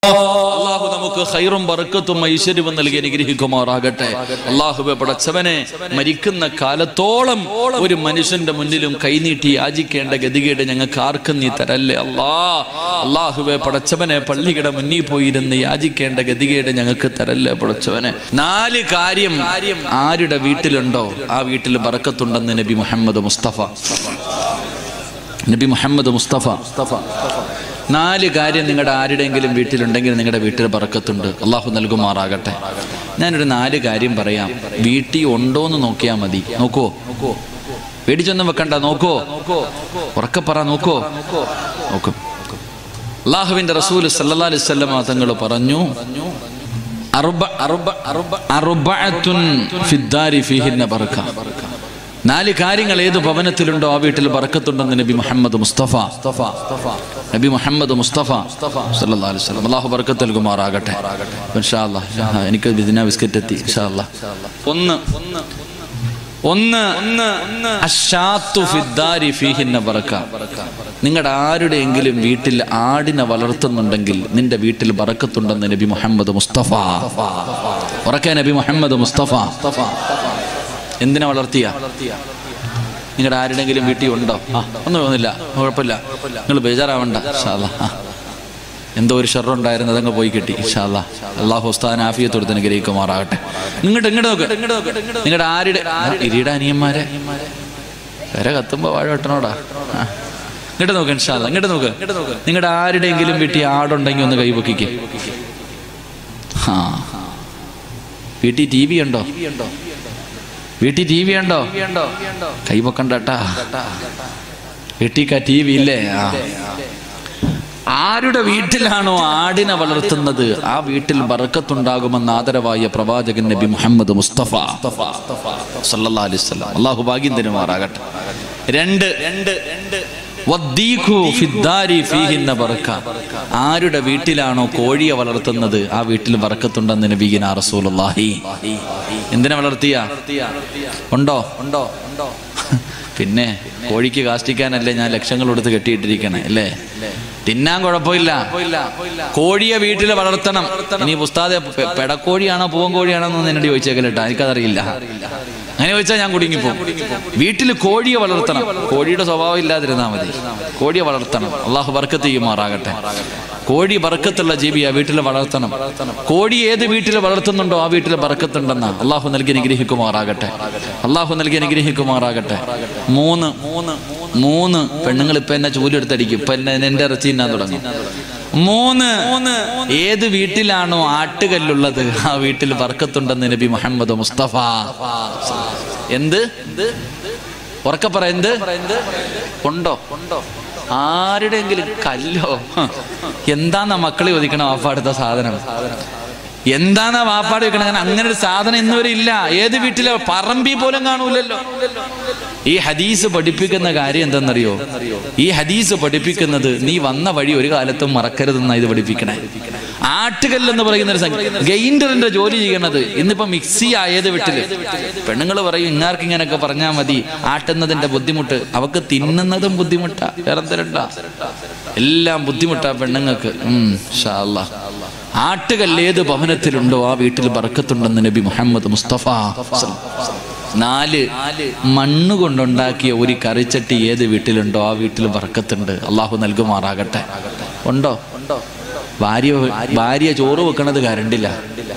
അല്ലാഹു നമുക്ക് ഖൈറും ബറക്കത്തും ഐശ്വര്യവും നൽകി അനുഗ്രഹിക്കുമാറാകട്ടെ. അല്ലാഹുവേ പടച്ചവനെ, മരിക്കുന്ന കാലത്തോളം ഒരു മനുഷ്യന്റെ മുന്നിലും കൈനീട്ടി യാചിക്കേണ്ട ഗതികേട് ഞങ്ങൾക്ക് ആർക്കും നീ തരല്ലേ അല്ലാ. അല്ലാഹുവേ പടച്ചവനെ, പള്ളിയുടെ മുന്നിൽ പോയിരുന്ന് യാചിക്കേണ്ട ഗതികേട് ഞങ്ങൾക്ക് തരല്ലേ പടച്ചവനെ. 4 കാര്യം ആരുടെ വീട്ടിലുണ്ടോ ആ വീട്ടിൽ ബറക്കത്തുണ്ടെന്ന് നബി മുഹമ്മദ് മുസ്തഫ. 4 കാര്യം നിങ്ങളുടെ ആരുടെയെങ്കിലും വീട്ടിലുണ്ടെങ്കിൽ നിങ്ങളുടെ വീട്ടിൽ ബറക്കത്തുണ്ട്. അള്ളാഹു നൽകുമാറാകട്ടെ. ഞാനൊരു 4 കാര്യം പറയാം. വീട്ടിൽ ഉണ്ടോന്ന് നോക്കിയാൽ മതി. നോക്കോ, പേടിച്ചൊന്നും വെക്കണ്ട. നോക്കോ, ഉറക്കെ പറ. നോക്കോ. അല്ലാഹുവിന്റെ റസൂൽ സല്ലല്ലാഹു അലൈഹി വസല്ലം തങ്ങൾ പറഞ്ഞു, അർബഅത്തുൻ ഫിദ്ദാരി ഫീഹിന്ന ബറക. 4 കാര്യങ്ങൾ ഏത് ഭവനത്തിലുണ്ടോ ആ വീട്ടിൽ ബറക്കത്തുണ്ടെന്ന് നബി മുഹമ്മദ് മുസ്തഫ സല്ലല്ലാഹു അലൈഹി വസല്ലം. അല്ലാഹു ബറക്കത്ത് നൽകുമാറാകട്ടെ. ഇൻഷാ അല്ലാഹ് എനിക്ക് ബിദിന ബിസ്ക്കറ്റ് എത്തി ഇൻഷാ അല്ലാഹ്. ഒന്ന് അശ്ശാത്തു ഫിദ്ദാരി ഫീഹിന്ന ബറക. നിങ്ങളുടെ ആരുടെയെങ്കിലും വീട്ടിൽ ആടിനെ വളർത്തുന്നുണ്ടെങ്കിൽ നിന്റെ വീട്ടിൽ ബറക്കത്തുണ്ടെന്ന് നബി മുഹമ്മദ് മുസ്തഫ. ഉറക്കെ നബി മുഹമ്മദ് മുസ്തഫ. എന്തിനാ വളർത്തിയ? നിങ്ങളുടെ ആരുടെങ്കിലും വീട്ടിൽ ഉണ്ടോ? ഒന്നും തോന്നില്ല, കുഴപ്പമില്ല, നിങ്ങൾ ബേജാറാവണ്ട. ഇൻഷാ അല്ലാഹ്. എന്തോ ഒരു ഷർറുണ്ടായിരുന്നു, അതങ്ങ് പോയി കിട്ടി. ഇൻഷാ അല്ലാഹ്. അല്ലാഹു ഉസ്താദിനെ ആഫിയത്തോടെ അനുഗ്രഹിക്കുമാറാകട്ടെ. ഇങ്ങോട്ട് നോക്ക്. നിങ്ങളുടെ ആരുടെ ഇരിയുടെ അനിയന്മാരെ വരെ കത്തുമ്പോ വാഴ വെട്ടണോടാ. ഇങ്ങോട്ട് നോക്ക്. ഇൻഷാ അല്ലാഹ്. ഇങ്ങോട്ട് നോക്ക്. നിങ്ങളുടെ ആരുടെയെങ്കിലും വീട്ടിൽ ആടുണ്ടെങ്കിൽ ഒന്ന് കൈപൊക്കിക്ക്. വീട്ടിൽ ടി വി ഉണ്ടോ? വീട്ടിൽ ടി വി ഉണ്ടോ? കൈപൊക്കണ്ടാ. വീട്ടിൽ ടി വി ഇല്ലേ? ആരുടെ വീട്ടിലാണോ ആടിനെ വളർത്തുന്നത് ആ വീട്ടിൽ ബറക്കത്തുണ്ടാകുമെന്ന് ആദരവായ പ്രവാചകൻ നബി മുഹമ്മദ് മുസ്തഫ സല്ലല്ലാഹു അലൈഹി വസല്ലം. അല്ലാഹു ഭാഗ്യം തരുമാറാകട്ടെ. 2 ആരുടെ വീട്ടിലാണോ കോഴിയെ വളർത്തുന്നത് ആ വീട്ടിൽ ബറക്കത്തുണ്ടെന്ന് നബിയിനാ റസൂലുള്ളാഹി. എന്തിനാ വളർത്തിയ? ഉണ്ടോ? പിന്നെ കോഴിക്ക് കാഷ്ടിക്കാനല്ലേ ഞാൻ ലക്ഷങ്ങൾ കൊടുത്ത് കെട്ടിയിട്ടിരിക്കണേ അല്ലേ? തിന്നാൻ കുഴപ്പമില്ല. കോഴിയെ വീട്ടിൽ വളർത്തണം. ഇനി ഉസ്താദെ പെടക്കോഴിയാണോ പൂവൻ കോഴിയാണോ എന്ന് എന്നോട് ചോദിച്ചേക്കല്ലേട്ടാ, എനിക്കതറിയില്ല. അങ്ങനെ ചോദിച്ചാൽ ഞാൻ കുടുങ്ങിപ്പോകും. വീട്ടിൽ കോഴിയെ വളർത്തണം. കോഴിയുടെ സ്വഭാവം ഇല്ലാതിരുന്നാൽ മതി. കോഴിയെ വളർത്തണം. അള്ളാഹു ബർക്കത്ത് ചെയ്യുമാറാകട്ടെ. കോഴി ബർക്കത്തുള്ള ജീവിയാ, വീട്ടിൽ വളർത്തണം. കോഴി ഏത് വീട്ടിൽ വളർത്തുന്നുണ്ടോ ആ വീട്ടിൽ ബർക്കത്തുണ്ടെന്ന അള്ളാഹു നൽകി അനുഗ്രഹിക്കുമാറാകട്ടെ. 3 പെണ്ണുങ്ങൾ ഇപ്പൊ എന്നെ ചൂലെടുത്തടിക്കും. ഇപ്പൊ എന്റെ ഇറച്ചി തിന്നാൻ തുടങ്ങും. 3 ഏത് വീട്ടിലാണോ ആട്ടുകല്ലുള്ളത് ആ വീട്ടിൽ ബർക്കത്തുണ്ടെന്ന് നബി മുഹമ്മദ് മുസ്തഫ. എന്ത്? ഉറക്കെ പറ. എന്ത് ഉണ്ടോ? ആരുടെയെങ്കിലും കല്ലോ? എന്താന്നാ മക്കളെ ചോദിക്കണം. വാപ്പാടുത്ത സാധനം എന്താന്നാ വാപ്പാട് വെക്കണം? അങ്ങനെ ഒരു സാധനം ഇന്നുവരെ ഇല്ല. ഏത് വീട്ടിലെ പറമ്പി പോലും കാണൂലല്ലോ. ഈ ഹദീസ് പഠിപ്പിക്കുന്ന കാര്യം എന്തെന്നറിയോ? ഈ ഹദീസ് പഠിപ്പിക്കുന്നത് നീ വന്ന വഴി ഒരു കാലത്തും മറക്കരുതെന്നാ ഇത് പഠിപ്പിക്കണേ. ആട്ടുകല്ലെന്ന് പറയുന്ന ഒരു ഗ്രൈൻഡറിന്റെ ജോലി ചെയ്യണത് ഇന്നിപ്പോ മിക്സി ആയത് വീട്ടില്. പെണ്ണുങ്ങൾ പറയും ഇങ്ങാർക്ക് ഇങ്ങനെയൊക്കെ പറഞ്ഞാൽ മതി, ആട്ടുന്നതിന്റെ ബുദ്ധിമുട്ട്. അവക്ക് തിന്നുന്നതും ബുദ്ധിമുട്ടാ, വേറെന്തരണ്ട, എല്ലാം ബുദ്ധിമുട്ടാ പെണ്ണുങ്ങൾക്ക്. ഇൻഷാ അല്ലാഹ്. ആട്ടുകല്ല് ഏത് ഭവനത്തിലുണ്ടോ ആ വീട്ടിൽ ബറക്കത്തുണ്ടെന്ന് നബി മുഹമ്മദ് മുസ്തഫ. 4 മണ്ണ് കൊണ്ടുണ്ടാക്കിയ ഒരു കറിച്ചട്ടി ഏത് വീട്ടിലുണ്ടോ ആ വീട്ടിൽ ബറക്കത്തുണ്ട്. അള്ളാഹു നൽകുമാറാകട്ടെ. ഉണ്ടോ? ഭാര്യ ചോറ് വെക്കണത് കരണ്ടില്ല.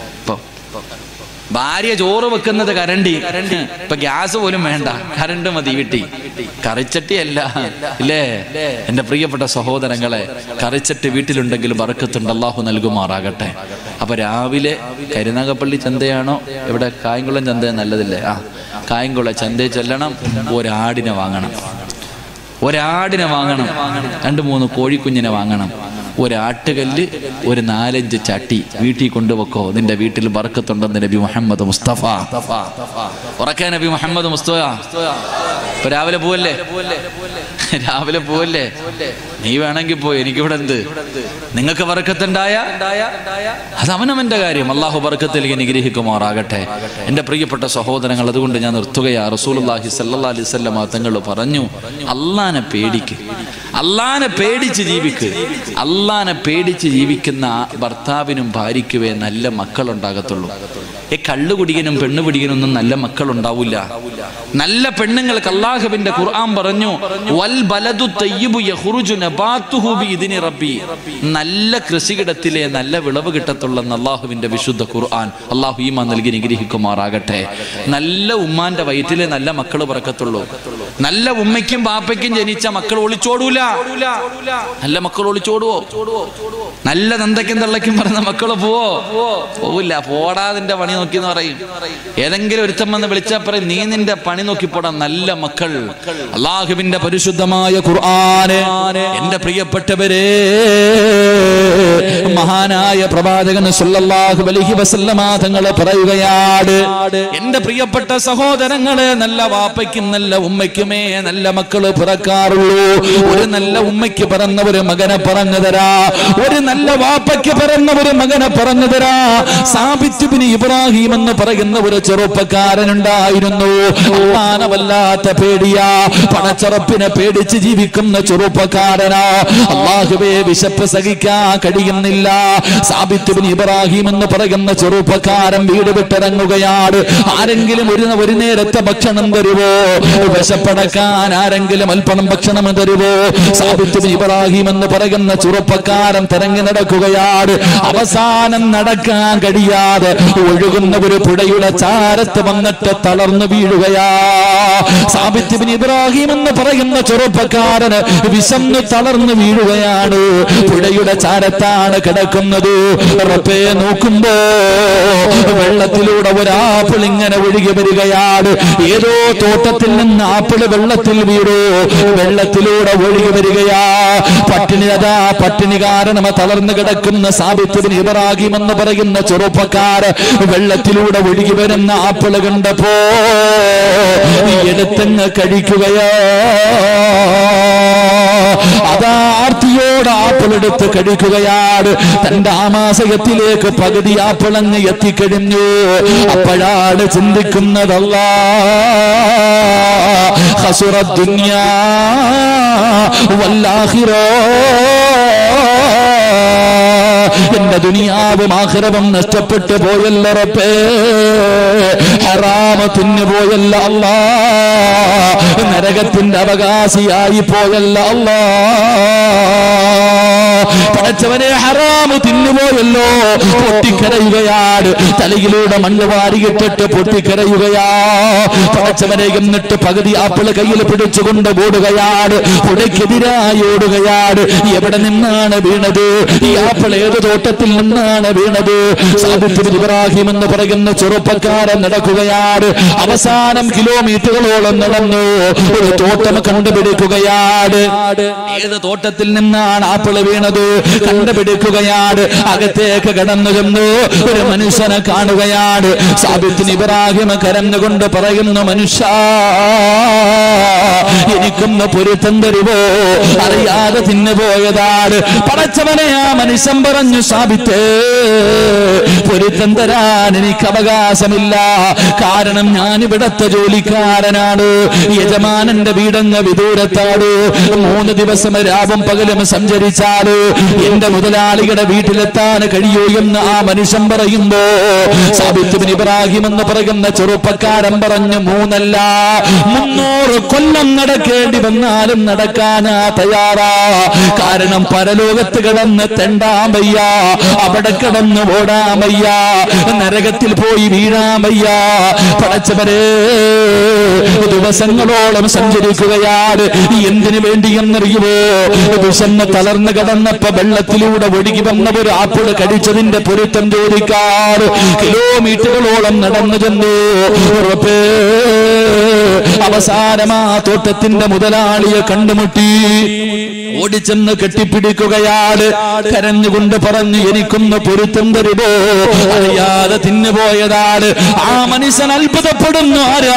ഭാര്യ ചോറ് വെക്കുന്നത് കരണ്ടി. ഇപ്പൊ ഗ്യാസ് പോലും വേണ്ട, കരണ്ട് മതി വീട്ടിൽ. കറിച്ചട്ടിയല്ല ഇല്ലേ? എന്റെ പ്രിയപ്പെട്ട സഹോദരങ്ങളെ, കറിച്ചട്ടി വീട്ടിലുണ്ടെങ്കിൽ ബറക്കത്തുണ്ട്. അല്ലാഹു നൽകുമാറാകട്ടെ. അപ്പൊ രാവിലെ കരുനാഗപ്പള്ളി ചന്തയാണോ ഇവിടെ കായംകുളം ചന്തയോ നല്ലതില്ലേ? കായംകുളം ചന്തയിൽ ചെല്ലണം. ഒരാടിനെ വാങ്ങണം. 2-3 കോഴിക്കുഞ്ഞിനെ വാങ്ങണം. ഒരാട്ടുകല്ല്, ഒരു 4-5 ചട്ടി വീട്ടിൽ കൊണ്ടുവെക്കോ. നിന്റെ വീട്ടിൽ ബറക്കത്തുണ്ടെന്ന് നബി മുഹമ്മദ് മുസ്തഫ. ഉറക്കെ നബി മുഹമ്മദ് മുസ്തഫ. ഇപ്പൊ രാവിലെ പോവല്ലേ? നീ വേണമെങ്കിൽ പോയി, എനിക്കിവിടെ എന്ത്? നിങ്ങൾക്ക് ബറക്കത്തുണ്ടായ അത് അവനവന്റെ കാര്യം. അള്ളാഹു ബറക്കത്തിലേക്ക് അനുഗ്രഹിക്കുമാറാകട്ടെ. എന്റെ പ്രിയപ്പെട്ട സഹോദരങ്ങൾ, അതുകൊണ്ട് ഞാൻ നിർത്തുകയാ. റസൂലുള്ളാഹി സ്വല്ലല്ലാഹു അലൈഹി വസല്ലം തങ്ങൾ പറഞ്ഞു, അള്ളാനെ പേടിക്ക്. അള്ളാനെ പേടിച്ച് ജീവിക്കുക. അള്ളാനെ പേടിച്ച് ജീവിക്കുന്ന ഭർത്താവിനും ഭാര്യയ്ക്കുവേ നല്ല മക്കളുണ്ടാകത്തുള്ളൂ. കള്ളു കുടിക്കനും പെണ്ണു പിടിക്കനൊന്നും നല്ല മക്കളുണ്ടാവില്ല. നല്ല പെണ്ണുങ്ങൾക്ക് അല്ലാഹുവിന്റെ ഖുർആൻ പറഞ്ഞു, വൽ ബലദു തയ്യിബു യഖ്റുജു നബാതുഹു ബിഇദ്നി റബ്ബി. നല്ല കൃഷിയിടത്തിലെ നല്ല വിളവ് കിട്ടത്തുള്ളെന്ന് അല്ലാഹുവിന്റെ വിശുദ്ധ ഖുർആൻ. അല്ലാഹു ഈമാൻ നൽകി നിഗ്രഹിക്കുമാറാകട്ടെ. നല്ല ഉമ്മാന്റെ വയറ്റിലെ നല്ല മക്കൾ പിറക്കത്തുള്ളൂ. നല്ല ഉമ്മയ്ക്കും ബാപ്പയ്ക്കും ജനിച്ച മക്കൾ ഒളിച്ചോടൂല. നല്ല മക്കൾ ഒളിച്ചോടുവോ? നല്ല തന്തയ്ക്കും തള്ളയ്ക്കും പറഞ്ഞ മക്കള് പോവില്ല. പോടാതിന്റെ പണി നോക്കി എന്ന് പറയും. ഏതെങ്കിലും ഒരുത്തം വന്ന് വിളിച്ചാൽ പറയും, നീ നിന്റെ പണി നോക്കി പോടാ. നല്ല മക്കൾ. അല്ലാഹുവിന്റെ പരിശുദ്ധമായ ഖുർആൻ. എന്റെ പ്രിയപ്പെട്ടവരെ, മഹാനായ പ്രവാചകൻ സല്ലല്ലാഹു അലൈഹി വസല്ലമ തങ്ങൾ പറയുകയാണ്, എന്റെ പ്രിയപ്പെട്ട സഹോദരങ്ങളെ, നല്ല വാപ്പയ്ക്കും നല്ല ഉമ്മയ്ക്കുമേ നല്ല മക്കള് പിറക്കാറുള്ളൂ. ഒരു നല്ല ഉമ്മയ്ക്ക് പിറന്ന ഒരു മകനെ പറഞ്ഞു തരാ, ഒരു നല്ല വാപ്പയ്ക്ക് പിറന്ന ഒരു മകനെ പറഞ്ഞു തരാ. സാബിത്ത് ഇബ്നു ഇബ്രാഹിം എന്ന് പറയുന്ന ഒരു ചെറുപ്പക്കാരനുണ്ടായിരുന്നു. അല്ലാഹനെ വല്ലാത്ത പേടിയാ, പണച്ചറപ്പിനെ പേടിച്ച് ജീവിക്കുന്ന ചെറുപ്പക്കാരനാ. അല്ലാഹുവേ, വിശപ്പ് സഹിക്കാൻ കഴിയുന്നില്ല. സാബിത്ത് ഇബ്നു ഇബ്രാഹിം എന്ന് പറയുന്ന ചെറുപ്പക്കാരൻ വീട് വിട്ടിറങ്ങുകയാണ്. ആരെങ്കിലും ഒരു നേരത്തെ ഭക്ഷണം തരുവോ? വിശപ്പടക്കാൻ ആരെങ്കിലും അല്പം ഭക്ഷണം തരുവോ? സാബിത്ത് ഇബ്നു ഇബ്രാഹിം എന്ന് പറയുന്ന ചെറുപ്പക്കാരൻ തിരങ്ങി നടക്കുകയാണ്. അവസാനം നടക്കാൻ കഴിയാതെ ഒഴുകുന്ന ഒരു പുഴയുടെ ചാരത്ത് വന്നിട്ട് തളർന്നു വീഴുകയാ. സാബിത്ത് ഇബ്നു ഇബ്രാഹിം എന്ന് പറയുന്ന ചെറുപ്പക്കാരന് വിശന്ന് തളർന്നു വീഴുകയാണ്. പുഴയുടെ ചാരത്താണ് കിടക്കുന്നത്. റബ്ബേ, നോക്കുമ്പോ വെള്ളത്തിലൂടെ ഒരു ആപ്പിൾ ഇങ്ങനെ ഒഴുകി വരികയാണ്. ഏതോ തോട്ടത്തിൽ നിന്ന് ആപ്പിൾ വെള്ളത്തിൽ വീഴു. വെള്ളത്തിലൂടെ ഒഴുകി വരികയാ. പട്ടിണി കാരണം തളർന്നു കിടക്കുന്ന സാബിത്ത് ഇബ്നു ഇബ്രാഹിം എന്ന് പറയുന്ന ചെറുപ്പക്കാരൻ വെള്ളത്തിലൂടെ ഒഴുകി വരുന്ന ആപ്പിൾ കണ്ടപ്പോ എടുത്തങ്ങ് കഴിക്കുകയാ. അതാ ആർത്തിയോട് ആപ്പിൾ എടുത്ത് കഴിക്കുകയാണ്. തന്റെ ആമാശയത്തിലേക്ക് പകുതി ആപ്പിളങ്ങ് എത്തിക്കഴിഞ്ഞു. അപ്പോഴാണ് ചിന്തിക്കുന്നത്, അല്ലാഹ് ഖസുറദ് ദുനിയാ വൽ ആഖിറ. എന്റെ ദുനിയാവും ആഖിറവും നഷ്ടപ്പെട്ടു പോയല്ല റബ്ബേ. ഹറാമ തിന്നു പോയല്ല അല്ലാഹ്. നരകത്തിന്റെ അവകാശിയായി പോയല്ല അല്ലാഹ്. പടച്ചവനെ, ഹറാമ് തിന്നുപോയല്ലോ. പൊട്ടിക്കരയുകയാണ്. തലയിലൂടെ മണ്ണ് വാരിയിട്ടിട്ട് പൊട്ടിക്കരയുകയാ. പടച്ചവനെ, എന്നിട്ട് പകുതി ആപ്പിള് കയ്യിൽ പിടിച്ചുകൊണ്ട് ഓടുകയാണ്. പുഴയ്ക്കെതിരായി ഓടുകയാണ്. എവിടെ നിന്നാണ് വീണത്? ഈ ആപ്പിൾ ഏത് തോട്ടത്തിൽ നിന്നാണ് വീണത്? സാബിത്ത് ഇബ്നു ഇബ്രാഹിം എന്ന് പറയുന്ന ചെറുപ്പക്കാരൻ നടക്കുകയാണ്. അവസാനം കിലോമീറ്ററുകളോളം നടന്നു. ഒരു തോട്ടം കണ്ടുപിടിക്കുകയാണ്. ഏത് തോട്ടത്തിൽ നിന്നാണ് ആപ്പിള് വീണത് കണ്ടുപിടിക്കുകയാണ്. അകത്തേക്ക് കടന്നു ചെന്നു ഒരു മനുഷ്യനെ കാണുകയാണ്. സാബിത്ത് ഇബ്നു ഇബ്രാഹിം കരഞ്ഞുകൊണ്ട് പറയുന്നു, മനുഷ്യ, എനിക്കൊന്ന് പൊരുത്തം തരുവോ? അറിയാതെ തിന്നുപോയതാണ്. പടച്ചവനെ, ആ മനുഷ്യൻ പറഞ്ഞു, സാബിത്തേ, പൊരുത്തം തരാൻ എനിക്ക് അവകാശമില്ല. കാരണം ഞാൻ ഇവിടത്തെ ജോലിക്കാരനാണ്. യജമാനന്റെ വീടങ്ങ് വിദൂരത്താണ്. 3 ദിവസം രാവും പകലും സഞ്ചരിച്ചാല് എന്റെ മുതലാളിയുടെ വീട്ടിലെത്താൻ കഴിയൂ എന്ന് ആ മനുഷ്യൻ പറയുമ്പോ സാബിത്ത് ഇബ്നു ഇബ്രാഹിം എന്ന് പറയുന്ന ചെറുപ്പക്കാരൻ പറഞ്ഞു, 3 അല്ല 300 കൊല്ലം നടക്കേണ്ടി വന്നാലും നടക്കാനാ തയ്യാറാ. കാരണം പരലോകത്ത് കിടന്ന് തെണ്ടാൻ വയ്യ, അവിടെ കിടന്ന് ഓടാൻ വയ്യ, നരകത്തിൽ പോയി വീഴാൻ വയ്യ. പടച്ചവരെ, ദിവസങ്ങളോളം സഞ്ചരിക്കുകയാണ്. എന്തിനു വേണ്ടിയെന്നറിയുമോ? വിശന്ന് തളർന്ന് കിടന്നപ്പോ വെള്ളത്തിലൂടെ ഒഴുകി വന്ന ഒരു ആപ്പിൾ കടിച്ചതിന്റെ പൊരുത്തം ചോദിക്കാറ് കിലോമീറ്ററുകളോളം നടന്നു ചെന്നു. അവസാനം ആ തോട്ടത്തിന്റെ മുതലാളിയെ കണ്ടുമുട്ടി. ഓടിച്ചെന്ന് കെട്ടിപ്പിടിക്കുകയാണ്. കരഞ്ഞുകൊണ്ട് പറഞ്ഞു, എനിക്കൊന്ന് പൊരുത്തം തരുമോ? അറിയാതെ തിന്നുപോയതാണ്. ആ മനുഷ്യൻ അത്ഭുതപ്പെടുന്നു, ആരാ?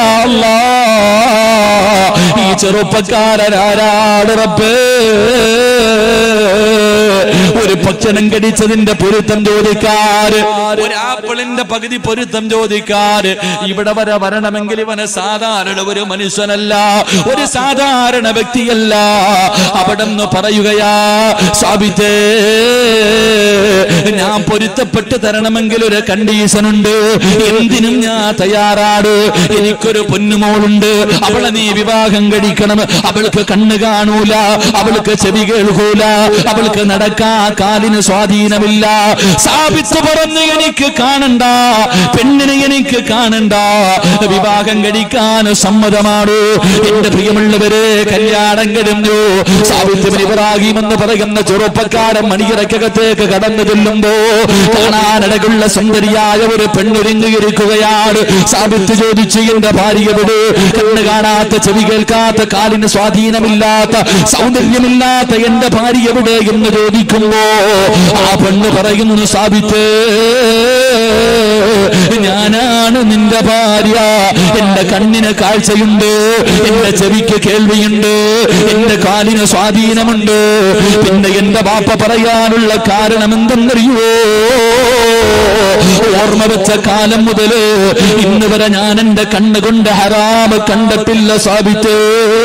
അല്ലാഹ്. ഈ ചെറുപ്പക്കാരനാരാണ് റബ്ബേ? ഒരു ഭക്ഷണം കടിച്ചതിന്റെ പൊരുത്തം ചോദിക്കാറ്, ഒരു ആപ്പിളിന്റെ പകുതി പൊരുത്തം ചോദിക്കാറ്. ഇവിടെ വരെ വരണമെങ്കിൽ ഇവന് സാധാരണ ഒരു മനുഷ്യനല്ല, ഒരു സാധാരണ വ്യക്തിയല്ല. അവിടെ നിന്ന് പറയുകയാ, സാബിത്തേ ഞാൻ പൊരുത്തപ്പെട്ട് തരണമെങ്കിൽ ഒരു കണ്ടീഷൻ ഉണ്ട്. എന്തിനും ഞാൻ തയ്യാറാണ്. എനിക്കൊരു പൊന്നുമോളുണ്ട്, അവളെ നീ വിവാഹം കഴിക്കണം. അവൾക്ക് കണ്ണ് കാണൂല, അവൾക്ക് ചെവി കേൾക്കൂല, അവൾക്ക് നടക്കാ കാലിന് സ്വാധീനമില്ല. സാബിത്ത് പറഞ്ഞു, എനിക്ക് കാണണ്ട, പെണ്ണിനെ എനിക്ക് കാണണ്ട, വിവാഹം കഴിക്കാൻ സമ്മതമാണ്. എന്റെ പ്രിയമുള്ളവരെ, കല്യാണം കഴിഞ്ഞു. സാബിത്ത് ബിൻ ഇബ്രാഹിം എന്ന് പറയുന്ന ചെറുപ്പക്കാരൻ മണിയറക്കകത്തേക്ക് കടന്നു ചെല്ലുമ്പോ കാണാനടകുള്ള സുന്ദരിയായ ഒരു പെണ്ണൊരുങ്ങിയിരിക്കുകയാണ്. സാബിത്ത് ചോദിച്ചു, എന്റെ ഭാര്യ എവിടെ? കണ്ണ് കാണാത്ത, ചെവി കേൾക്കാത്ത, കാലിന് സ്വാധീനമില്ലാത്ത, സൗന്ദര്യമില്ലാത്ത എന്റെ ഭാര്യ എവിടെ എന്ന് ചോദിക്കുമ്പോ ആ പെണ്ണ് പറയുന്നു, സാബിത്ത് ഞാനാണ് നിന്റെ ഭാര്യ. എന്റെ കണ്ണിന് കാഴ്ചയുണ്ട്, എന്റെ ചെവിക്ക് കേൾവിയുണ്ട്, എന്റെ കാലിന് സ്വാധീനമുണ്ട്. പിന്നെ എന്റെ ബാപ്പ പറയാനുള്ള കാരണം എന്തെന്നറിയോ? ഓർമ്മ വെച്ച കാലം മുതല് ഇന്ന് വരെ ഞാൻ എന്റെ കണ്ണുകൊണ്ട് ഹറാമ് കണ്ടിട്ടില്ല സാബിത്ത്,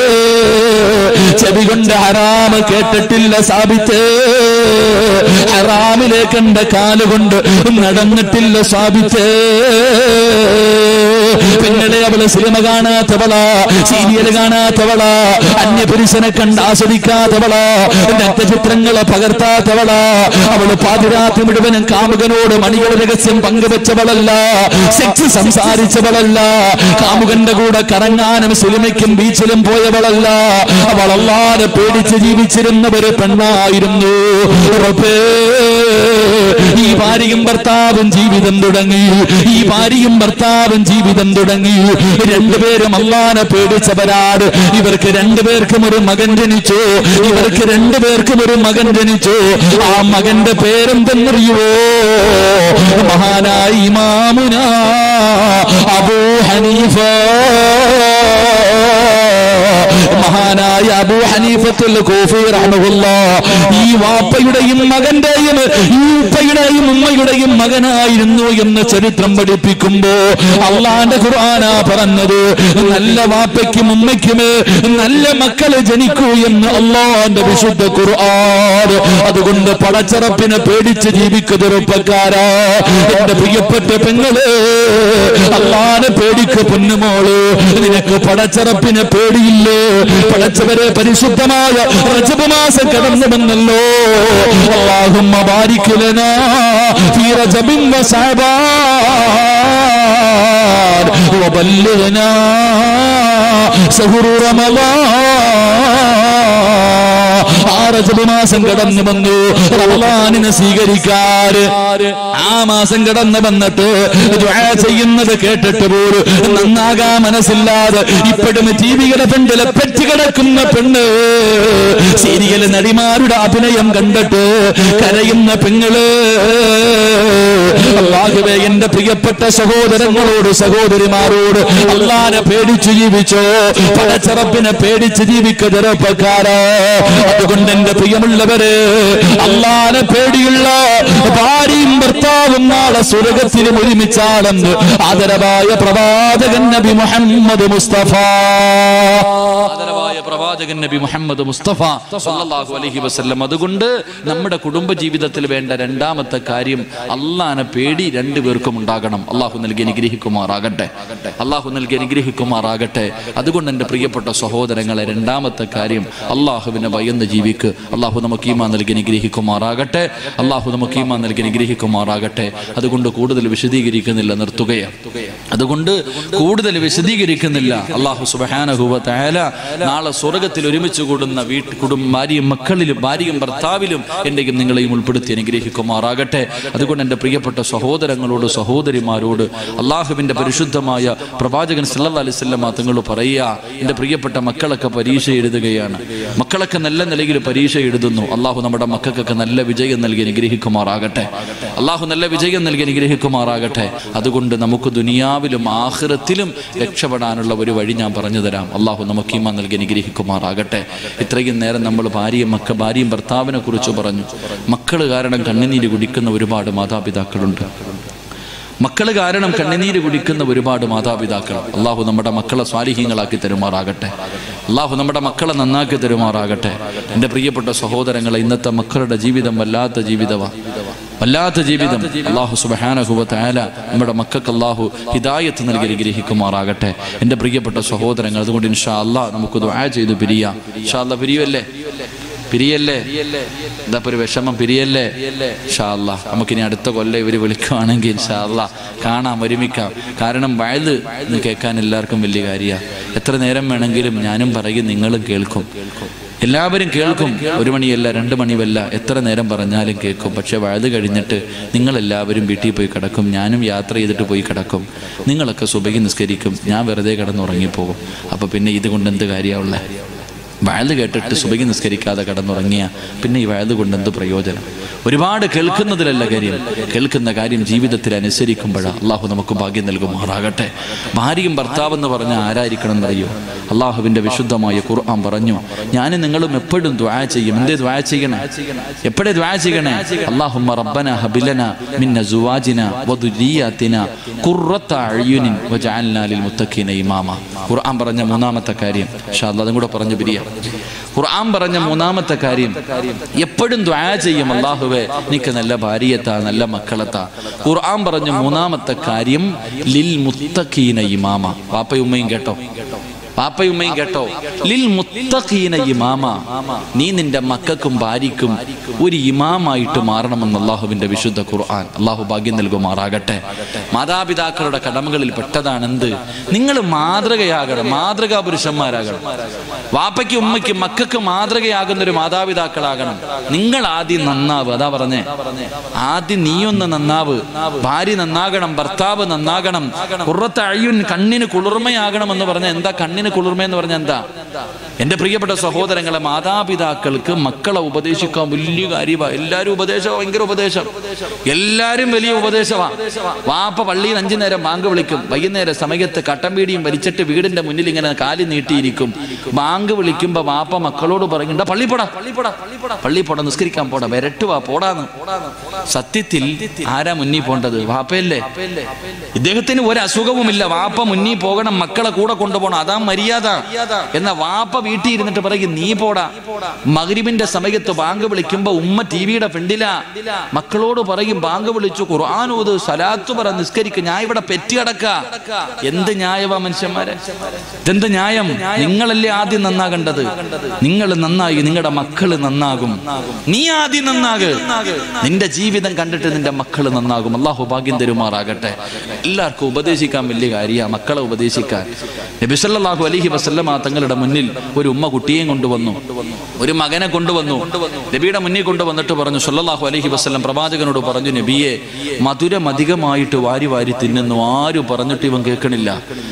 ചെവി കൊണ്ട് ഹറാമ് കേട്ടിട്ടില്ല സാബിത്ത്, ഹറാമിലേക്ക് എന്റെ കാലുകൊണ്ട് നടന്നിട്ടില്ല സാബിത്ത്. പെങ്ങളെ, അവള് സിനിമ കാണാത്തവളാ, സീരിയൽ കാണാത്തവളാ, അന്യപുരുഷനെ കണ്ട് ആസ്വദിക്കാത്തവളാ, രക്തചിത്രങ്ങളെ പകർത്താത്തവളാ, അവള് പാതിരാത്രി മുഴുവനും കാമുകനോട് മണികളുടെ രഹസ്യം പങ്കുവെച്ചവളല്ല, സെക്സ് സംസാരിച്ചവളല്ല, കാമുകന്റെ കൂടെ കറങ്ങാനും സിനിമയ്ക്കും ബീച്ചിലും പോയവളല്ല. അവൾ അല്ലാതെ പേടിച്ച് ജീവിച്ചിരുന്ന ഒരു പെണ്ണായിരുന്നു. ഈ ഭാര്യയും ഭർത്താവും ജീവിതം തുടങ്ങി, ഈ ഭാര്യയും ഭർത്താവും ജീവിതം തുടങ്ങി. രണ്ടുപേരും അല്ലാഹനെ പേടിച്ചവരാണ്. ഇവർക്ക് രണ്ടുപേർക്കും ഒരു മകൻ ജനിച്ചു, ഇവർക്ക് രണ്ടുപേർക്കും ഒരു മകൻ ജനിച്ചു. ആ മകന്റെ പേരെന്തെന്നറിയോ? മഹാനായ ഇമാമുന അബൂ ഹനീഫ, മഹാനായ അബൂ ഹനീഫത്തുൽ കൂഫി റഹ്മഹുല്ലാഹ്. ഈ വാപ്പയുടെയും മകന്റെയും ഈ ഉപ്പയുടെയും ഉമ്മയുടെയും മകനായിരുന്നു എന്ന് ചരിത്രം പഠിപ്പിക്കുമ്പോ അള്ളാന്റെ ഖുർആനാ പറഞ്ഞത്, നല്ല വാപ്പയ്ക്കും ഉമ്മയ്ക്കും നല്ല മക്കള് ജനിക്കൂ എന്ന് അള്ളാന്റെ വിശുദ്ധ ഖുർആൻ. അതുകൊണ്ട് പടച്ചറപ്പിനെ പേടിച്ച് ജീവിക്കുക ചെറുപ്പക്കാരാ. എന്റെ പ്രിയപ്പെട്ട പെങ്ങള്, അള്ളാനെ പേടിക്ക് പൊന്നുമോള്. നിനക്ക് പടച്ചറപ്പിനെ പേടിയില്ലേ? പടച്ചവരെ, പരിശുദ്ധമായ റജബ് മാസം കടന്നുവന്നല്ലോ. അല്ലാഹുമ്മ ബാരിക് ലനാ ഫീ റജബിൻ വ ശഅബാൻ വബല്ലിഗ്നാ ശഹ്റു റമളാൻ. ആ റജബ് മാസം കടന്നു വന്നു, റമളാനിനെ സ്വീകരിക്കാൻ ആ മാസം കടന്നു വന്നിട്ട് ദുആ ചെയ്യുന്നത് കേട്ടിട്ട് പോലും നന്നാകാൻ മനസ്സില്ലാതെ ഇപ്പോഴും ടിവിയുടെ ഫ്രണ്ടിലെ പെറ്റ് കിടക്കുന്ന പെണ്ണ്, സീരിയൽ നടിമാരുടെ അഭിനയം കണ്ടിട്ട് കരയുന്ന പെങ്ങള്. അല്ലാഹുവേ, എന്റെ പ്രിയപ്പെട്ട സഹോദരങ്ങളോട് സഹോദരിമാരോട് അല്ലാഹനെ പേടിച്ചു ജീവിച്ചോ, പടച്ചറപ്പിനെ പേടിച്ച് ജീവിക്കുക ചെറുപ്പക്കാരാ. അതുകൊണ്ട് എന്റെ പ്രിയമുള്ളവര്, അല്ലാഹനെ പേടിയുള്ള ഭാര്യയും ഭർത്താവും നാളെ സ്വർഗ്ഗത്തിലും ഒരുമിച്ചാണെന്ന് ആദരവായ പ്രവാചകൻ നബി മുഹമ്മദ് മുസ്തഫ, ആദരവായ പ്രവാചകൻ നബി മുഹമ്മദ് മുസ്തഫ സല്ലല്ലാഹു അലൈഹി വസല്ലം. അതുകൊണ്ട് നമ്മുടെ കുടുംബ ജീവിതത്തിൽ വേണ്ട രണ്ടാമത്തെ കാര്യം, അല്ലാഹനെ പേടി രണ്ടുപേർക്കും ഉണ്ടാകണം. അല്ലാഹു നൽകി അനുഗ്രഹിക്കുമാറാകട്ടെ, അല്ലാഹു നൽകി അനുഗ്രഹിക്കുമാറാകട്ടെ. അതുകൊണ്ട് എന്റെ പ്രിയപ്പെട്ട സഹോദരങ്ങളെ, രണ്ടാമത്തെ കാര്യം, അല്ലാഹുവിനെ ഭയന്ന് ജീവിക്ക്. അല്ലാഹു നമുക്ക് ഈമാൻ നൽകി അനുഗ്രഹിക്കുമാറാകട്ടെ, അല്ലാഹു നമുക്ക് ഈമാൻ നൽകി അനുഗ്രഹിക്കുമാറാകട്ടെ. അതുകൊണ്ട് കൂടുതൽ വിശദീകരിക്കുന്നില്ല, നിർത്തുകയാണ്. അതുകൊണ്ട് കൂടുതൽ വിശദീകരിക്കുന്നില്ല. അല്ലാഹു സുബ്ഹാനഹു വ തആല നാളെ സ്വർഗ്ഗത്തിൽ ഒരുമിച്ച് കൂടുന്ന ഭാര്യയും മക്കളിലും ഭാര്യയും ഭർത്താവിലും എന്റെയും നിങ്ങളെയും ഉൾപ്പെടുത്തി അനുഗ്രഹിക്കുമാറാകട്ടെ. അതുകൊണ്ട് എൻ്റെ പ്രിയപ്പെട്ട സഹോദരങ്ങളോട് സഹോദരിമാരോട് അള്ളാഹുവിൻ്റെ പരിശുദ്ധമായ പ്രവാചകൻ സല്ലല്ലാഹു അലൈഹി വസല്ലം തങ്ങൾ പറയുക, എൻ്റെ പ്രിയപ്പെട്ട മക്കളൊക്കെ പരീക്ഷ എഴുതുകയാണ്, മക്കളൊക്കെ നല്ല നിലയിൽ പരീക്ഷ എഴുതുന്നു. അള്ളാഹു നമ്മുടെ മക്കൾക്കൊക്കെ നല്ല വിജയം നൽകി അനുഗ്രഹിക്കുമാറാകട്ടെ, അള്ളാഹു നല്ല വിജയം നൽകി അനുഗ്രഹിക്കുമാറാകട്ടെ. അതുകൊണ്ട് നമുക്ക് ദുനിയാവിലും ആഖിറത്തിലും രക്ഷപ്പെടാനുള്ള ഒരു വഴി ഞാൻ പറഞ്ഞു തരാം. അള്ളാഹു നമുക്ക് ഈമാൻ നൽകി അനുഗ്രഹിക്കും. അനുഗ്രഹിക്കുമാറാകട്ടെ. ഇത്രയും നേരം നമ്മൾ ഭാര്യയും ഭർത്താവിനെ കുറിച്ച് പറഞ്ഞു. മക്കൾ കാരണം കണ്ണുനീര് കുടിക്കുന്ന ഒരുപാട് മാതാപിതാക്കളുണ്ട്. മക്കൾ കാരണം കണ്ണുനീര് കുടിക്കുന്ന ഒരുപാട് മാതാപിതാക്കൾ. അള്ളാഹു നമ്മുടെ മക്കളെ സ്വാലിഹീങ്ങളാക്കി തരുമാറാകട്ടെ. അള്ളാഹു നമ്മുടെ മക്കളെ നന്നാക്കി തരുമാറാകട്ടെ. എൻ്റെ പ്രിയപ്പെട്ട സഹോദരങ്ങളെ, ഇന്നത്തെ മക്കളുടെ ജീവിതം വല്ലാത്ത ജീവിതം. അള്ളാഹു സുബ്ഹാനഹു വ തആല നമ്മുടെ മക്കൾക്ക് അള്ളാഹു ഹിദായത്ത് നൽകി അനുഗ്രഹിക്കുമാറാകട്ടെ. എൻ്റെ പ്രിയപ്പെട്ട സഹോദരങ്ങൾ, അതുകൊണ്ട് ഇൻഷാ അല്ലാഹ് നമുക്ക് ദുആ ചെയ്ത് പിരിയാം. ഇൻഷാ അല്ലാഹ് പിരിയല്ലേ എന്താ ഒരു വിഷമം? പിരിയല്ലേ? ഇൻഷാ അല്ലാഹ് നമുക്കിനി അടുത്ത കൊല്ലം ഇവർ വിളിക്കുകയാണെങ്കിൽ ഇൻഷാ അല്ലാഹ് കാണാം, ഒരുമിക്കാം. കാരണം വഅദ് കേൾക്കാൻ എല്ലാവർക്കും വലിയ കാര്യമാണ്. എത്ര നേരം വേണമെങ്കിലും ഞാനും പറയും, നിങ്ങളും കേൾക്കും, എല്ലാവരും കേൾക്കും. 1 മണിയല്ല 2 മണിയല്ല, എത്ര നേരം പറഞ്ഞാലും കേൾക്കും. പക്ഷെ വഅദ് കഴിഞ്ഞിട്ട് നിങ്ങളെല്ലാവരും വീട്ടിൽ പോയി കിടക്കും, ഞാനും യാത്ര ചെയ്തിട്ട് പോയി കിടക്കും, നിങ്ങളൊക്കെ സുബഹി നിസ്കരിക്കും, ഞാൻ വെറുതെ കിടന്നുറങ്ങിപ്പോകും. അപ്പോൾ പിന്നെ ഇതുകൊണ്ട് എന്ത് കാര്യമുള്ളത്? വഅദ് കേട്ടിട്ട് സുബഹി നിസ്കരിക്കാതെ കിടന്നുറങ്ങിയ പിന്നെ ഈ വഅദ് കൊണ്ട് എന്ത് പ്രയോജനം? ഒരുപാട് കേൾക്കുന്നതിലല്ല കാര്യം, കേൾക്കുന്ന കാര്യം ജീവിതത്തിൽ അനുസരിക്കുമ്പോഴാണ്. അള്ളാഹു നമുക്ക് ഭാഗ്യം നൽകുമാറാകട്ടെ. ഭാര്യയും ഭർത്താവെന്ന് പറഞ്ഞാൽ ആരായിരിക്കണം എന്നറിയോ? അള്ളാഹുവിൻ്റെ വിശുദ്ധമായ ഖുർആൻ പറഞ്ഞു, ഞാനും നിങ്ങളും എപ്പോഴും ദുആ ചെയ്യും. എന്തേ ദുആ ചെയ്യണേ? എപ്പോഴേ ദുആ ചെയ്യണേ? അല്ലാഹുമ്മ റബ്ബനാ ഹബിലനാ മിൻ അസ്വാജിനാ വദുരിയാതിനാ ഖുർറത അയ്യുനിൻ വജഅൽനാ ലിൽ മുത്തഖീന ഇമാമ. ഖുർആൻ പറഞ്ഞ മൂന്നാമത്തെ കാര്യം ഇൻഷാ അല്ലാഹ് അതും കൂടെ പറഞ്ഞു പിരിയാം. ഖുർആൻ പറഞ്ഞ മൂന്നാമത്തെ കാര്യം, എപ്പോഴും ദുആ ചെയ്യും, അല്ലാഹുവേ നിനക്ക് നല്ല ഭാര്യയെത്താ, നല്ല മക്കളെത്താ. ഖുർആൻ പറഞ്ഞ മൂന്നാമത്തെ കാര്യം ലിൽ മുത്തഖീന ഇമാമ. വാപ്പയും ഉമ്മയും കേട്ടോ, ലിൽ മുത്തഖീന ഇമാമ. നീ നിന്റെ മക്കൾക്കും ഭാര്യയ്ക്കും ഒരു ഇമാമായിട്ട് മാറണമെന്ന് അള്ളാഹുവിന്റെ വിശുദ്ധ ഖുർആൻ. അള്ളാഹു ഭാഗ്യം നൽകുമാറാകട്ടെ. മാതാപിതാക്കളുടെ കടമകളിൽ പെട്ടതാണ് എന്ത്? നിങ്ങൾ മാതൃകയാകണം, മാതൃകാ പുരുഷന്മാരാകണം. വാപ്പയ്ക്കും ഉമ്മയ്ക്കും മക്കൾക്ക് മാതൃകയാകുന്ന ഒരു മാതാപിതാക്കളാകണം. നിങ്ങൾ ആദ്യം നന്നാവ്. അതാ പറഞ്ഞേ, ആദ്യം നീയൊന്ന് നന്നാവ്. ഭാര്യ നന്നാകണം, ഭർത്താവ് നന്നാകണം. ഖുർറത അയ്യുൻ, കണ്ണിന് കുളിർമയാകണം എന്ന് പറഞ്ഞാൽ എന്താ? കണ്ണിന് കുളിർമ എന്ന് പറഞ്ഞാൽ എന്താ? എൻ്റെ പ്രിയപ്പെട്ട സഹോദരങ്ങളെ, മാതാപിതാക്കൾക്ക് മക്കളെ ഉപദേശിക്കാൻ വലിയ കാര്യമാണ്. എല്ലാവരും ഭയങ്കര ഉപദേശം, എല്ലാവരും വലിയ ഉപദേശമാണ്. വാപ്പ പള്ളിയിൽ 5 നേരം ബാങ്ക് വിളിക്കും, വൈകുന്നേരം സമയത്ത് കട്ടൻ പീടിയും വലിച്ചിട്ട് വീടിന്റെ മുന്നിൽ ഇങ്ങനെ കാലി നീട്ടിയിരിക്കും. ബാങ്ക് വിളിക്കുമ്പോ വാപ്പ മക്കളോട് പറയുന്നുണ്ട്, പള്ളി പോടാ, നിസ്കരിക്കാൻ പോടാ, വരട്ടുവാ, പോടാന്ന്. സത്യത്തിൽ ആരാ മുന്നിൽ പോണ്ടത്? വാപ്പയല്ലേ. ഇദ്ദേഹത്തിന് ഒരു അസുഖവുമില്ല, വാപ്പ മുന്നിൽ പോകണം, മക്കളെ കൂടെ കൊണ്ടുപോകണം, അതാ മര്യാദ. എന്ന വാപ്പ വീട്ടിൽ ഇരുന്നിട്ട് പറയും, നീ പോടാ. മഗ്രിബിന്റെ സമയത്ത് ബാങ്ക് വിളിക്കുമ്പോ ഉമ്മ ടിവിയുടെ ഫ്രണ്ടിലാ, മക്കളോട് പറയും, ബാങ്ക് വിളിച്ചു, ഖുർആൻ ഓത്, സലാത്ത് പറ, നിസ്കരിക്കും, ഞാൻ ഇവിടെ പെറ്റി കിടക്ക. എന്ത് ന്യായവാ മനുഷ്യന്മാരെ? ഇതെന്ത് ന്യായം? നിങ്ങളല്ലേ ആദ്യം നന്നാകേണ്ടത്. നിങ്ങൾ നന്നായി നിങ്ങളുടെ മക്കള് നന്നാകും. നീ ആദ്യം നന്നാക്. നിന്റെ ജീവിതം കണ്ടിട്ട് നിന്റെ മക്കള് നന്നാകും. അള്ളാഹു ഭാഗ്യം തരുമാറാകട്ടെ. എല്ലാവർക്കും ഉപദേശിക്കാൻ വലിയ കാര്യമാണ്, മക്കളെ ഉപദേശിക്കാൻ. നബി സല്ലല്ലാഹു അലൈഹി വസല്ലമ തങ്ങളുടെ മുന്നിൽ ഒരു ഉമ്മ കുട്ടിയെ കൊണ്ടുവന്നു, ഒരു മകനെ കൊണ്ടുവന്നു. നബിയുടെ മുന്നിൽ കൊണ്ടുവന്നിട്ട് പറഞ്ഞു, സല്ലല്ലാഹു അലൈഹി വസല്ലം പ്രവാചകനോട് പറഞ്ഞു, നബിയെ, മധുരം അധികമായിട്ട് വാരി തിന്നുന്നു. ആര് പറഞ്ഞിട്ട് ഇവൻ കേൾക്കണില്ല.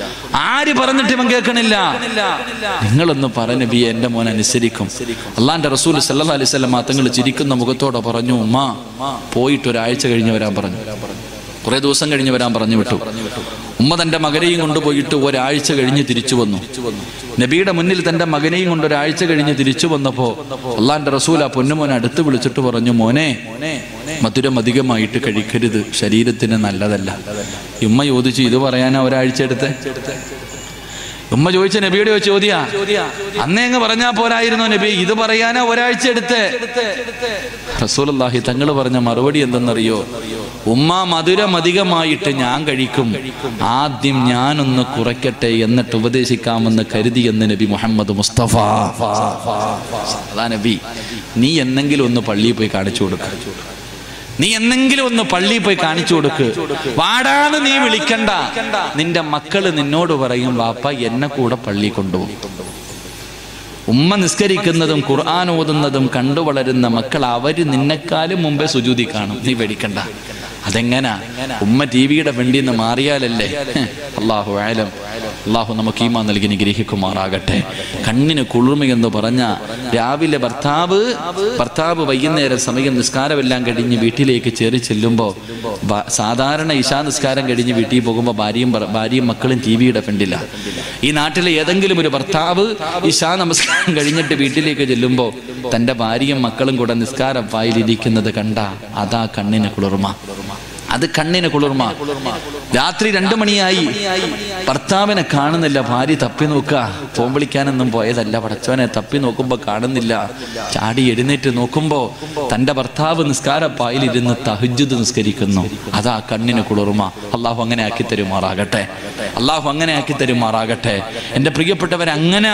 നിങ്ങളൊന്ന് പറ നബിയെ, എന്റെ മോൻ അനുസരിക്കും. അള്ളാന്റെ റസൂൽ സല്ലല്ലാഹു അലൈഹി വസല്ലം തങ്ങൾ ചിരിക്കുന്ന മുഖത്തോടെ പറഞ്ഞു, ഉമ്മ പോയിട്ട് ഒരാഴ്ച കഴിഞ്ഞ് വരാൻ പറഞ്ഞു. കുറെ ദിവസം കഴിഞ്ഞ് വരാൻ പറഞ്ഞു വിട്ടു. ഉമ്മ തന്റെ മകനെയും കൊണ്ടുപോയിട്ട് ഒരാഴ്ച കഴിഞ്ഞ് തിരിച്ചു വന്നു. നബിയുടെ മുന്നിൽ തന്റെ മകനെയും കൊണ്ട് ഒരാഴ്ച കഴിഞ്ഞ് തിരിച്ചു വന്നപ്പോ അള്ളാന്റെ റസൂൽ ആ പൊന്നുമോനെ അടുത്ത് വിളിച്ചിട്ട് പറഞ്ഞു, മോനെ, മധുരം അധികമായിട്ട് കഴിക്കരുത്, ശരീരത്തിന് നല്ലതല്ല. ഉമ്മ ചോദിച്ചു, ഇത് പറയാനാ ഒരാഴ്ച എടുത്ത്? ഉമ്മ ചോദിച്ച നബിയുടെ ചോദ്യാ. അന്നേ അങ്ങ് പറഞ്ഞാ പോരായിരുന്നോ നബി? ഇത് പറയാനാ ഒരാഴ്ച എടുത്ത്? റസൂലുള്ളാഹി തങ്ങൾ പറഞ്ഞ മറുപടി എന്തെന്നറിയോ? ഉമ്മ, മധുരം അധികമായിട്ട് ഞാൻ കഴിക്കും, ആദ്യം ഞാനൊന്ന് കുറയ്ക്കട്ടെ, എന്നിട്ട് ഉപദേശിക്കാമെന്ന് കരുതിയെന്ന് നബി മുഹമ്മദ് മുസ്തഫ. അതാ നബി. നീ എന്നെങ്കിലും ഒന്ന് പള്ളിയിൽ പോയി കാണിച്ചു കൊടുക്ക. നീ എന്നെങ്കിലും ഒന്ന് പള്ളിയിൽ പോയി കാണിച്ചു കൊടുക്ക്. വാടാന്ന് നീ വിളിക്കണ്ട. നിന്റെ മക്കള് നിന്നോട് പറയും, വാപ്പ എന്നെ കൂടെ പള്ളി കൊണ്ടുപോകും. ഉമ്മ നിസ്കരിക്കുന്നതും ഖുർആൻ ഓതുന്നതും കണ്ടു വളരുന്ന മക്കൾ അവര് നിന്നെക്കാളും മുമ്പേ സുജൂദി കാണും. നീ പേടിക്കണ്ട. അതെങ്ങനാ? ഉമ്മ ടിവിയുടെ ഫ്രണ്ടിൽ നിന്ന് മാറിയാലല്ലേ? അല്ലാഹു അഅലം. അള്ളാഹു നമുക്ക് ഈമാൻ നൽകി അനുഗ്രഹിക്കുമാറാകട്ടെ. കണ്ണിന് കുളിർമയെന്ന് പറഞ്ഞ രാവിലെ ഭർത്താവ് വൈകുന്നേരം സമയം നിസ്കാരമെല്ലാം കഴിഞ്ഞ് വീട്ടിലേക്ക് ചേറി ചെല്ലുമ്പോൾ സാധാരണ ഇശാ നിസ്കാരം കഴിഞ്ഞ് വീട്ടിൽ പോകുമ്പോൾ ഭാര്യയും മക്കളും ടിവിയുടെ ഫ്രണ്ടില്ല. ഈ നാട്ടിലെ ഏതെങ്കിലും ഒരു ഭർത്താവ് ഇശാ നമസ്കാരം കഴിഞ്ഞിട്ട് വീട്ടിലേക്ക് ചെല്ലുമ്പോൾ തൻ്റെ ഭാര്യയും മക്കളും കൂടെ നിസ്കാരം പായിലിരിക്കുന്നത് കണ്ട അതാ കണ്ണിന് കുളിർമ. അത് കണ്ണിന് കുളിർമ. രാത്രി 2 മണിയായി, ഭർത്താവിനെ കാണുന്നില്ല. ഭാര്യ തപ്പി നോക്കുക. ഫോൺ വിളിക്കാനൊന്നും പോയതല്ല, പടച്ചവനെ തപ്പി നോക്കുമ്പോൾ കാണുന്നില്ല. ചാടി എഴുന്നേറ്റ് നോക്കുമ്പോൾ തൻ്റെ ഭർത്താവ് നിസ്കാരപ്പായിലിരുന്ന് തഹജ്ജുദ് നിസ്കരിക്കുന്നു. അതാ കണ്ണിന് കുളിർമ. അള്ളാഹു അങ്ങനെ ആക്കി തരുമാറാകട്ടെ. അള്ളാഹു അങ്ങനെ ആക്കി തരുമാറാകട്ടെ. എൻ്റെ പ്രിയപ്പെട്ടവരെ, അങ്ങനെ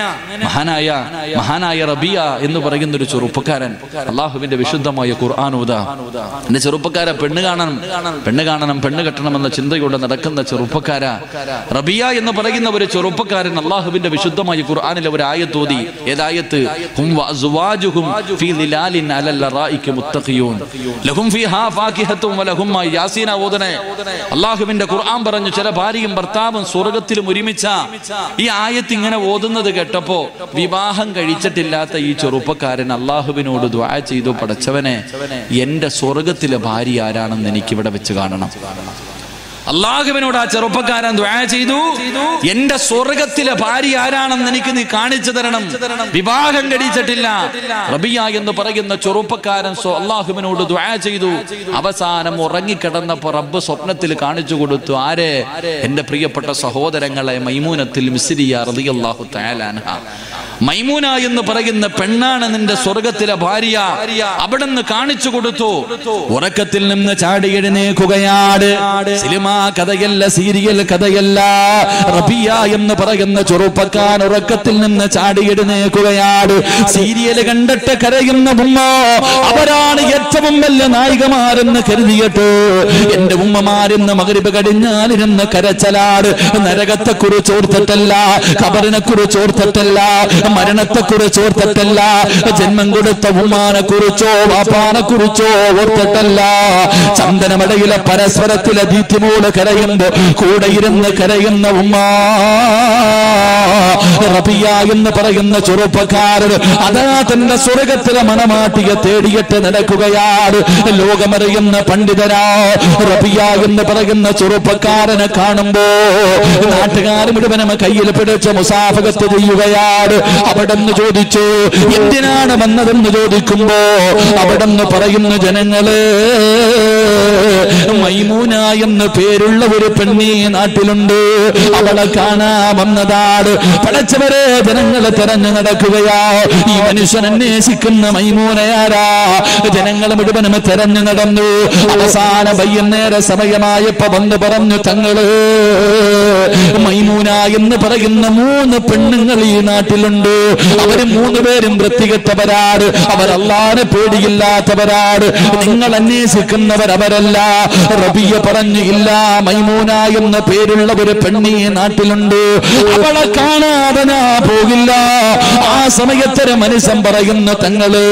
മഹാനായ റബിയ എന്ന് പറയുന്ന ഒരു ചെറുപ്പക്കാരൻ അള്ളാഹുവിന്റെ വിശുദ്ധമായ ഖുർആൻ ഓതാ. എൻ്റെ ചെറുപ്പക്കാരെ, പെണ്ണ് കാണണം പെണ്ണ് കെട്ടണമെന്ന ചിന്തയോടെ നടക്കുന്ന ചെറുപ്പക്കാര, റബിയ എന്ന് പറയുന്ന ഒരു ചെറുപ്പക്കാരൻ അള്ളാഹുവിന്റെ വിശുദ്ധമായ ഖുർആനിലെ ഒരു ആയത്ത് ഓതി. ഏതായത്ത്? ഹും വഅസ്വാജുഹും ഫീ ദിലാലിൻ അലൽ ലറായിക മുത്തഖിയൂൻ ലഹും ഫീഹാ ഫാകിഹത്തും വലഹും മാ യാസീന ഓതനെ. അള്ളാഹുവിന്റെ ഖുർആൻ പറഞ്ഞു, ചില ഭാര്യയും ഭർത്താവും സ്വർഗ്ഗത്തിലും ഒരുമിച്ച. ഈ ആയത്ത് ഇങ്ങനെ ഓതുന്നത് കേട്ടപ്പോ വിവാഹം കഴിച്ചിട്ടില്ലാത്ത ഈ ചെറുപ്പക്കാരൻ അള്ളാഹുവിനോട് ദുആ ചെയ്തു, പടച്ചവനെ എന്റെ സ്വർഗ്ഗത്തിലെ ഭാര്യ ആരാണെന്ന് എനിക്കിവിടെ വെച്ച് കാണണം. അള്ളാഹുവിനോട് ആ ചെറുപ്പക്കാരൻ ദുആ ചെയ്തു, എന്റെ സ്വർഗ്ഗത്തിലെ ഭാര്യ ആരാണെന്ന് എനിക്ക് നീ കാണിച്ചു തരണം. വിവാഹം കഴിച്ചിട്ടില്ല. റബിയ എന്ന് പറയുന്ന ചെറുപ്പക്കാരൻ അള്ളാഹുവിനോട് ദുആ ചെയ്തു. അവസാനം ഉറങ്ങിക്കിടന്നപ്പോ റബ്ബ് സ്വപ്നത്തിൽ കാണിച്ചു കൊടുത്തു. ആരെ? എന്റെ പ്രിയപ്പെട്ട സഹോദരങ്ങളെ, മൈമൂനത്തുൽ മിസ്രിയ റളിയല്ലാഹു തആല അൻഹ. മൈമൂന എന്ന് പറയുന്ന പെണ്ണാണ് നിന്റെ സ്വർഗ്ഗത്തിലെ ഭാര്യ. അവിടുന്ന് കാണിച്ചു കൊടുത്തു. ഉറക്കത്തിൽ നിന്ന് ചാടി എഴുന്നേൽക്കുകയാണ്. സിനിമ കഥയല്ല, സീരിയൽ കഥയല്ല. റബിയ എന്ന് പറയുന്ന ചെറുപ്പക്കാരൻ ഉറക്കത്തിൽ നിന്ന് ചാടി എഴുന്നേൽക്കുകയാണ്. സീരിയൽ കണ്ടിട്ട് കരയുന്ന ഉമ്മ, അവരാണ് ഏറ്റവും വലിയ നായികമാരെന്ന് കരുതിയിട്ട് എന്റെ ഉമ്മമാരെന്ന് മഗ്രിബ് കഴിഞ്ഞാലിരുന്ന് കരച്ചലാട്. നരകത്തെ കുറിച്ച് ഓർത്തിട്ടല്ല, ഖബറിനെ കുറിച്ച് ഓർത്തിട്ടല്ല, മരണത്തെ കുറിച്ച് ഓർത്തിട്ടല്ല, ജന്മം കൊടുത്ത ഉമ്മാനെ കുറിച്ചോ വാപ്പാനെ കുറിച്ചോ ഓർത്തിട്ടല്ല. ചന്ദനമടയിലെ പരസ്പരത്തിലെ ദീപ്തിമോട് കരയുമ്പോ കൂടെ ഇരുന്ന് കരയുന്ന ഉമ്മ. റബിയ എന്ന് പറയുന്ന ചെറുപ്പക്കാരൻ അതാ തന്റെ സ്വർഗ്ഗത്തിലെ മണമാട്ടിയെ തേടിയിട്ട് നടക്കുകയാണ്. ലോകമറിയുന്ന പണ്ഡിതരാ റബിയ എന്ന് പറയുന്ന ചെറുപ്പക്കാരനെ കാണുമ്പോ നാട്ടുകാർ മുഴുവനും കയ്യിൽ പിടിച്ച് മുസാഫഹത്ത് ചെയ്യുകയാണ്. അവിടെന്ന് ചോദിച്ചു, എന്തിനാണ് വന്നതെന്ന് ചോദിക്കുമ്പോ അവിടെന്ന് പറയുന്നു, ജനങ്ങള് മൈമൂന എന്ന് പേരുള്ള ഒരു പെണ്ണി നാട്ടിലുണ്ട്, അവളെ കാണാൻ വന്നതാണ്. പടച്ചവരെ, ജനങ്ങളെ തെരഞ്ഞു നടക്കുകയാ. ഈ മനുഷ്യൻ അന്വേഷിക്കുന്ന മൈമൂനയാരാ? ജനങ്ങൾ മുഴുവനും തെരഞ്ഞു നടന്നു. അവസാന വൈകുന്നേര സമയമായപ്പോ വന്ന് പറഞ്ഞു, തങ്ങള് മൈമൂന എന്ന് പറയുന്ന 3 പെണ്ണുങ്ങൾ ഈ നാട്ടിലുണ്ട്. അവര് 3 പേരും വൃത്തികെട്ടവരാണ്. അവർ അല്ലാഹുവിനെ പേടിയില്ലാത്തവരാണ്. നിങ്ങൾ അന്വേഷിക്കുന്നവർ അവരല്ല. റബിയ പറഞ്ഞു, ഇല്ല, മൈമൂന എന്ന പേരുള്ള ഒരു പെണ്ണി നാട്ടിലുണ്ട്, അവളെ കാണാതെ ഞാൻ പോകില്ല. ആ സമയത്തൊരു മനുഷ്യൻ പറയുന്നു, തങ്ങള്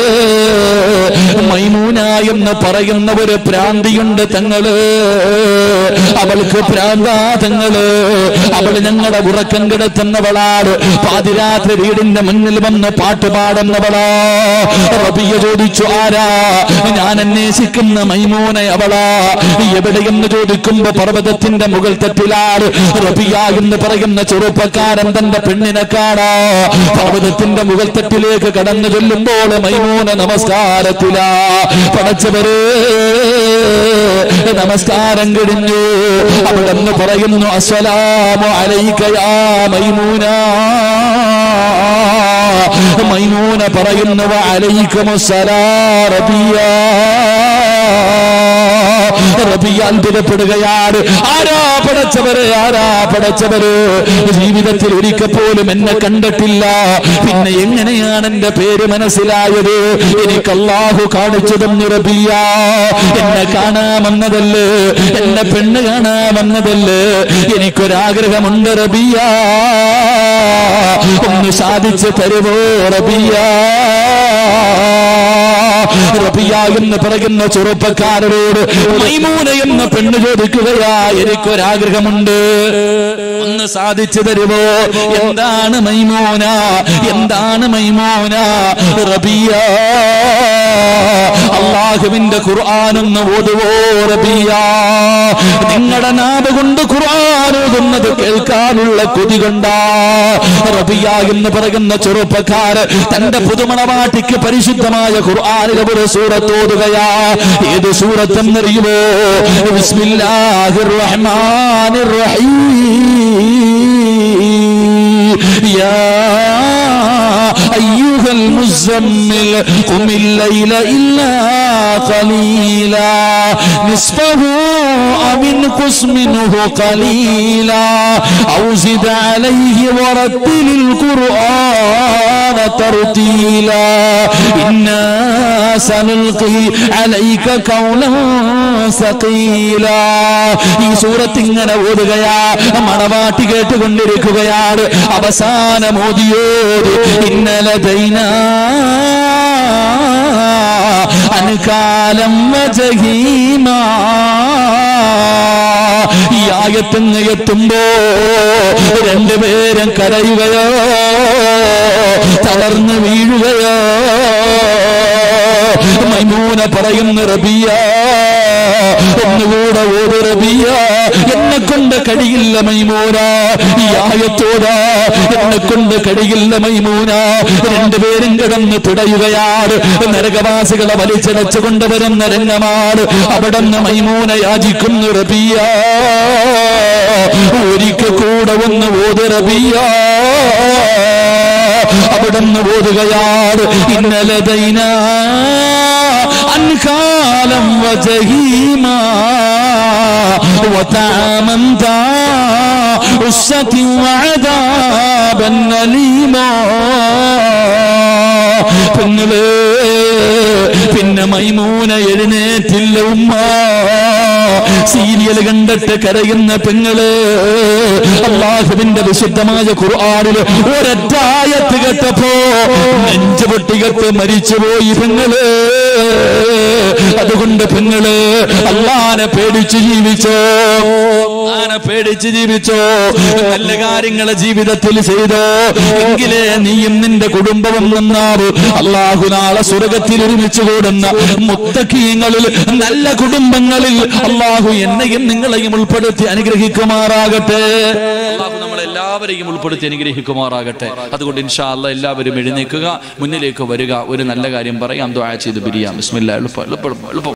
മൈമൂന എന്ന് പറയുന്ന ഒരു പ്രാന്തിയുണ്ട് തങ്ങള്, അവൾക്ക് പ്രാന്താ തങ്ങള്. അവള് ഞങ്ങളുടെ ഉറക്കം കിടത്തുന്നവളാണ്. പാതിരാത്രി വീടിന്റെ മുന്നിൽ വന്ന് പാട്ട് പാടുന്നവളാ. റബിയ ചോദിച്ചു, ആരാ? ഞാൻ അന്വേഷിക്കുന്ന മൈമൂന അവളാ. എവിടെയെന്ന് ചോദിക്കുമ്പോ പർവ്വതത്തിന്റെ മുകൾ തട്ടിലാണ്. റബിയ എന്ന് പറയുന്ന ചെറുപ്പക്കാരൻ തന്റെ പെണ്ണിനെ കാണാ. പർവ്വതത്തിന്റെ മുകൾ തട്ടിലേക്ക് കടന്നു ചെല്ലുമ്പോൾ മൈമൂന നമസ്കാരത്തിലാ. പടച്ചവരെ, നമസ്കാരം കഴിഞ്ഞു. അവിടെന്ന് പറയുന്നു, അസ്സലാമു അലൈക യാ മൈമൂന. മൈമൂന പറയുന്നു, വഅലൈക്കുമുസ്സലാം റബിയ. റബിയ അത്ഭുതപ്പെടുകയാണ്. ആരാ പടച്ചവര്, ആരാ പടച്ചവര്? ജീവിതത്തിൽ ഒരിക്കൽ പോലും എന്നെ കണ്ടിട്ടില്ല, പിന്നെ എങ്ങനെയാണ് എന്റെ പേര് മനസ്സിലായത്? എനിക്ക് അല്ലാഹു കാണിച്ചു തന്നു. റബിയ, എന്നെ കാണാമെന്നതല്ലേ, എന്നെ പെണ്ണ് കാണാമെന്നതല്ലേ, എനിക്കൊരാഗ്രഹമുണ്ട് റബിയ, ഒന്ന് സാധിച്ചു തരുമോ റബിയ? റബിയ എന്ന് പറയുന്ന ചെറുപ്പക്കാരരോട് മൈമൂന എന്ന പെണ്ണ് ചോദിക്കുകയാ, എനിക്കൊരാഗ്രഹമുണ്ട്, ഒന്ന് സാധിച്ചു തരുമോ? എന്താണ് മൈമൂന? എന്താണ് മൈമൂന? റബിയ, അല്ലാഹുവിന്റെ ഖുർആൻ ഒന്ന് ഓതുവോ റബിയ? നിങ്ങളുടെ നാവ് കൊണ്ട് ഖുർആൻ ഓതുന്നത് കേൾക്കാനുള്ള കൊതി കൊണ്ടാ. റബിയ എന്ന് പറയുന്ന ചെറുപ്പക്കാര് തന്റെ പുതുമണവാട്ടിക്ക് പരിശുദ്ധമായ ഖുർആനിലെ ഒരു സൂറത്ത് ഓതുകയാ. ഏത് സൂറത്തെന്നറിയുമോ? ബിസ്മില്ലാഹിർ റഹ്മാനിർ റഹീം. യാ അയ്യുഹൽ മുസമ്മിൽ ഖുമിൽ ലൈല ഇല്ലാ ഖലീലാ നിസ്ഫഹു أو انقص منه قليلا أو زد عليه ورتل القرآن ترتيلا إنا سنلقي عليك قولا ثقيلا. ഈ സൂറത്ത് ഇങ്ങനെ ഓതുകയാ, മണവാട്ടി കേട്ടുകൊണ്ടിരിക്കുകയാണ്. അവസാനം ഓതിയോത് ഇന്നലദൈനാ അൻകാലം വജഹീമാ. ഈ ആയത്തങ്ങ് എത്തുമ്പോ രണ്ടുപേരും കരയുകയോ തളർന്നു വീഴുകയോ. മൈമൂന പറയുന്നു, റബിയ ഒന്നുകൂടെ ഓത് റബിയ, എന്നെ കൊണ്ട് കഴിയില്ല മൈമൂന, ഈ ആയത്തോടാ എന്നെ കൊണ്ട് കഴിയില്ല മൈമൂന. രണ്ടുപേരും കിടന്ന് തുടയുകയാണ്. നരകവാസികളെ വലിച്ചടച്ചു കൊണ്ടുവരുന്ന രംഗമാണ്. അവിടെ നിന്ന് മൈമൂന യാചിക്കുന്നു, റബിയ ഒരിക്കൽ കൂടെ ഒന്ന് ഓത് റബിയ. അവിടെ നിന്ന് ഓതുകയാണ്, ഇന്നലദൈനാ അൻകാലം വജഹീമാ വതഅമൻ ദാ ഉസ്സതി വഅദാബൻ അലീമാ. പിന്നെ മൈമൂന എഴുന്നേറ്റില്ല ഉമ്മ. സീരിയൽ കണ്ടിട്ട് കരയുന്ന പെങ്ങള് അല്ലാഹുവിന്റെ വിശുദ്ധമായ ഖുർആനിൽ ഒരൊറ്റായത്ത് കേട്ടപ്പോ നെഞ്ചു പൊട്ടികത്ത് മരിച്ചുപോയി പെങ്ങള്. അതുകൊണ്ട് പെങ്ങള് അല്ലാഹനെ പേടിച്ച് ജീവിച്ചോ, അല്ലാഹനെ പേടിച്ച് ജീവിച്ചോ, നല്ല കാര്യങ്ങളെ ജീവിതത്തിൽ ചെയ്തോ, എങ്കിലേ നീയും നിന്റെ കുടുംബവും നന്നാവും. അല്ലാഹു നാളെ സ്വർഗത്തിൽ ഒരുമിച്ച് കൂടുന്ന മുത്തഖീങ്ങളിൽ, നല്ല കുടുംബങ്ങളിൽ അല്ലാഹു എന്നെയും നിങ്ങളെയും ഉൾപ്പെടുത്തി അനുഗ്രഹിക്കുമാറാകട്ടെ. അല്ലാഹു നമ്മളെല്ലാവരെയും ഉൾപ്പെടുത്തി അനുഗ്രഹിക്കുമാറാകട്ടെ. അതുകൊണ്ട് ഇൻഷാ അല്ലാഹ് എല്ലാവരും എഴുന്നേൽക്കുക, മുന്നിലേക്ക് വരിക, ഒരു നല്ല കാര്യം പറയാം, ദുആ ചെയ്ത് പിരിയാം. ബിസ്മില്ലാഹ്. എളുപ്പം